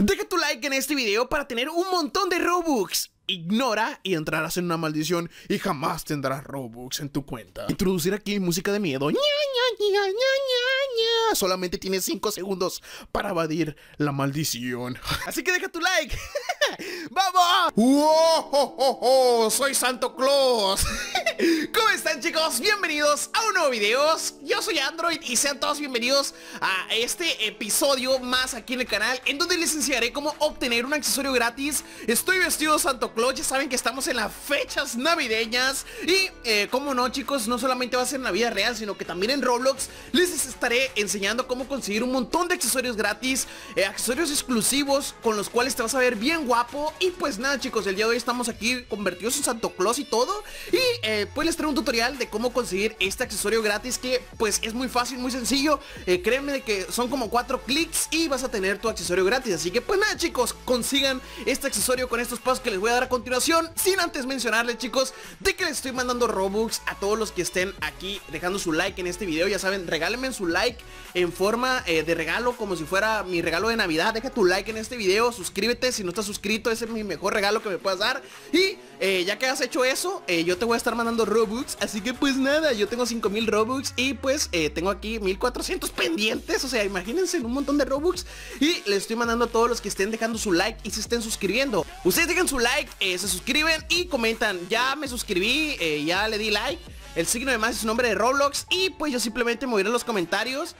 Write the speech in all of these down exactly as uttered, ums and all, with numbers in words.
Deja tu like en este video para tener un montón de Robux. Ignora y entrarás en una maldición y jamás tendrás Robux en tu cuenta. Introducir aquí música de miedo. Ña, ña, ña, ña, ña, ña. Solamente tienes cinco segundos para evadir la maldición. Así que deja tu like. ¡Vamos! ¡Wow! Oh, oh, oh! ¡Soy Santo Claus! ¿Cómo están, chicos? Bienvenidos a un nuevo video. Yo soy Android y sean todos bienvenidos a este episodio más aquí en el canal, en donde les enseñaré cómo obtener un accesorio gratis. Estoy vestido de Santo Claus. Ya saben que estamos en las fechas navideñas. Y, eh, como no, chicos, no solamente va a ser en la vida real, sino que también en Roblox les estaré enseñando cómo conseguir un montón de accesorios gratis, eh, accesorios exclusivos con los cuales te vas a ver bien guapo. Y pues nada, chicos, el día de hoy estamos aquí convertidos en Santo Claus y todo. Y eh, pues les traigo un tutorial de cómo conseguir este accesorio gratis, que pues es muy fácil, muy sencillo. eh, Créeme de que son como cuatro clics y vas a tener tu accesorio gratis. Así que pues nada, chicos, consigan este accesorio con estos pasos que les voy a dar a continuación, sin antes mencionarles, chicos, de que les estoy mandando Robux a todos los que estén aquí dejando su like en este video. Ya saben, regálenme su like en forma eh, de regalo, como si fuera mi regalo de Navidad. Deja tu like en este video, suscríbete si no estás suscrito, ese es mi mejor regalo que me puedas dar. Y eh, ya que has hecho eso, eh, yo te voy a estar mandando Robux. Así que pues nada, yo tengo cinco mil Robux y pues eh, tengo aquí mil cuatrocientos pendientes. O sea, imagínense, un montón de Robux. Y les estoy mandando a todos los que estén dejando su like y se estén suscribiendo. Ustedes dejan su like, eh, se suscriben y comentan: ya me suscribí, eh, ya le di like. El signo de más es su nombre de Roblox. Y pues yo simplemente me voy a ir a los comentarios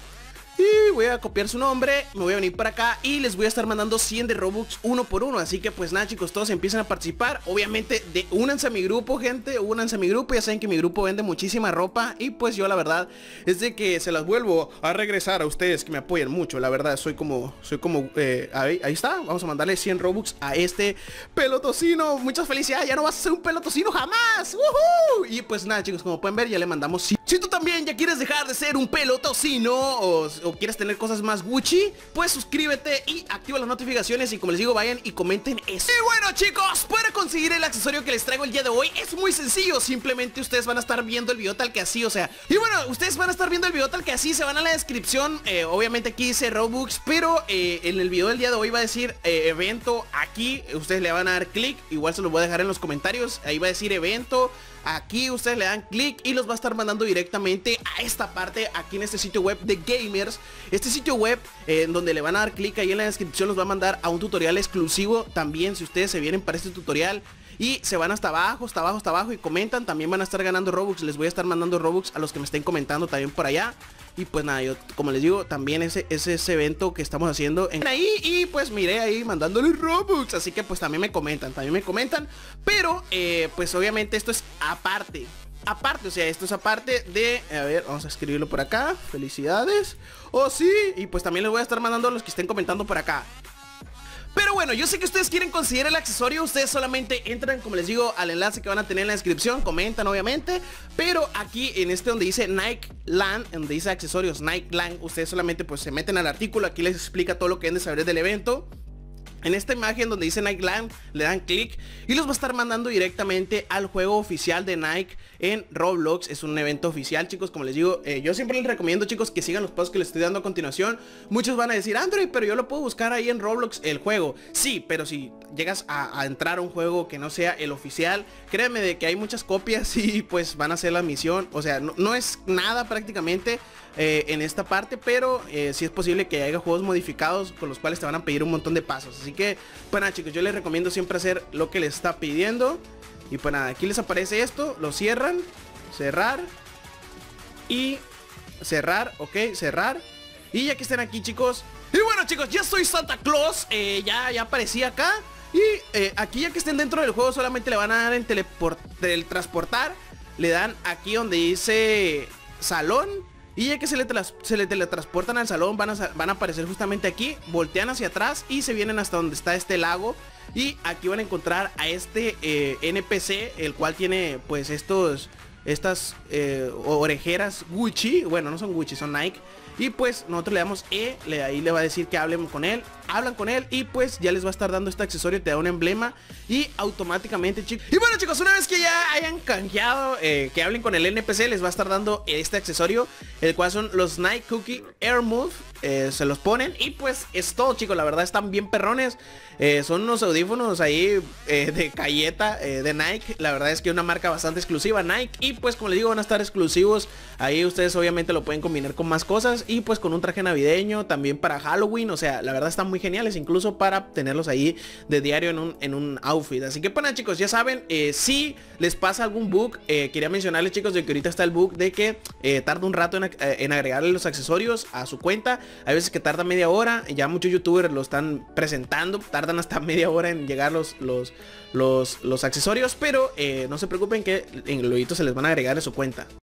y voy a copiar su nombre, me voy a venir para acá y les voy a estar mandando cien de Robux uno por uno. Así que pues nada, chicos, todos empiezan a participar. Obviamente, de, únanse a mi grupo, gente, únanse a mi grupo. Ya saben que mi grupo vende muchísima ropa y pues yo la verdad es de que se las vuelvo a regresar a ustedes, que me apoyan mucho. La verdad, soy como, soy como, eh, ahí, ahí está, vamos a mandarle cien Robux a este pelotocino. Muchas felicidades, ya no vas a ser un pelotocino jamás. ¡Woohoo! Y pues nada, chicos, como pueden ver, ya le mandamos cien. Si tú también ya quieres dejar de ser un pelotocino o, o quieres tener cosas más Gucci, pues suscríbete y activa las notificaciones. Y como les digo, vayan y comenten eso. Y bueno, chicos, para conseguir el accesorio que les traigo el día de hoy es muy sencillo. Simplemente ustedes van a estar viendo el video tal que así, o sea, y bueno, ustedes van a estar viendo el video tal que así. Se van a la descripción, eh, obviamente aquí dice Robux, pero eh, en el video del día de hoy va a decir eh, evento. Aquí ustedes le van a dar clic, igual se los voy a dejar en los comentarios. Ahí va a decir evento. Aquí ustedes le dan clic y los va a estar mandando directamente a esta parte, aquí en este sitio web de gamers. Este sitio web, eh, en donde le van a dar clic ahí en la descripción, los va a mandar a un tutorial exclusivo. También, si ustedes se vienen para este tutorial y se van hasta abajo, hasta abajo, hasta abajo y comentan, también van a estar ganando Robux. Les voy a estar mandando Robux a los que me estén comentando también por allá. Y pues nada, yo como les digo, también ese es ese evento que estamos haciendo en ahí. Y pues miré ahí mandándoles Robux. Así que pues también me comentan, también me comentan. Pero eh, pues obviamente esto es aparte. Aparte, o sea, esto es aparte de... A ver, vamos a escribirlo por acá. Felicidades. Oh sí, y pues también les voy a estar mandando a los que estén comentando por acá. Pero bueno, yo sé que ustedes quieren conseguir el accesorio. Ustedes solamente entran, como les digo, al enlace que van a tener en la descripción. Comentan, obviamente. Pero aquí en este donde dice Nike Land, donde dice accesorios Nike Land, ustedes solamente pues se meten al artículo. Aquí les explica todo lo que deben de saber del evento. En esta imagen donde dice Nike Land, le dan clic y los va a estar mandando directamente al juego oficial de Nike en Roblox. Es un evento oficial, chicos, como les digo. eh, Yo siempre les recomiendo, chicos, que sigan los pasos que les estoy dando a continuación. Muchos van a decir: Android, pero yo lo puedo buscar ahí en Roblox el juego. Sí, pero si llegas a, a entrar a un juego que no sea el oficial, créanme de que hay muchas copias y pues van a hacer la misión. O sea, no, no es nada prácticamente eh, en esta parte, pero eh, sí es posible que haya juegos modificados con los cuales te van a pedir un montón de pasos. Así que, pues nada, chicos, yo les recomiendo siempre hacer lo que les está pidiendo. Y pues nada, aquí les aparece esto, lo cierran, cerrar y cerrar, ok, cerrar. Y ya que estén aquí, chicos. Y bueno, chicos, ya soy Santa Claus, eh, ya, ya aparecí acá. Y eh, aquí ya que estén dentro del juego, solamente le van a dar en teletransportar. Le dan aquí donde dice salón. Y ya que se le, se le teletransportan al salón, van a, van a aparecer justamente aquí. Voltean hacia atrás y se vienen hasta donde está este lago. Y aquí van a encontrar a este eh, N P C, el cual tiene pues estos estas eh, orejeras Gucci. Bueno, no son Gucci, son Nike. Y pues nosotros le damos E, le, ahí le va a decir que hablen con él. Hablan con él y pues ya les va a estar dando este accesorio. Te da un emblema y automáticamente, chicos. Y bueno, chicos, una vez que ya hayan canjeado, eh, que hablen con el N P C, les va a estar dando este accesorio, el cual son los Nike Cookie Air Move. eh, se los ponen y pues es todo, chicos. La verdad están bien perrones. eh, Son unos audífonos ahí eh, de Cayeta, eh, de Nike. La verdad es que una marca bastante exclusiva, Nike. Y pues como les digo, van a estar exclusivos. Ahí ustedes obviamente lo pueden combinar con más cosas. Y pues con un traje navideño, también para Halloween. O sea, la verdad están muy geniales, incluso para tenerlos ahí de diario en un, en un outfit. Así que bueno, chicos, ya saben, eh, si les pasa algún bug, eh, quería mencionarles, chicos, de que ahorita está el bug de que eh, tarda un rato en, eh, en agregarle los accesorios a su cuenta. Hay veces que tarda media hora. Ya muchos youtubers lo están presentando, tardan hasta media hora en llegar los los, los, los accesorios. Pero eh, no se preocupen, que en luego se les van a agregar a su cuenta.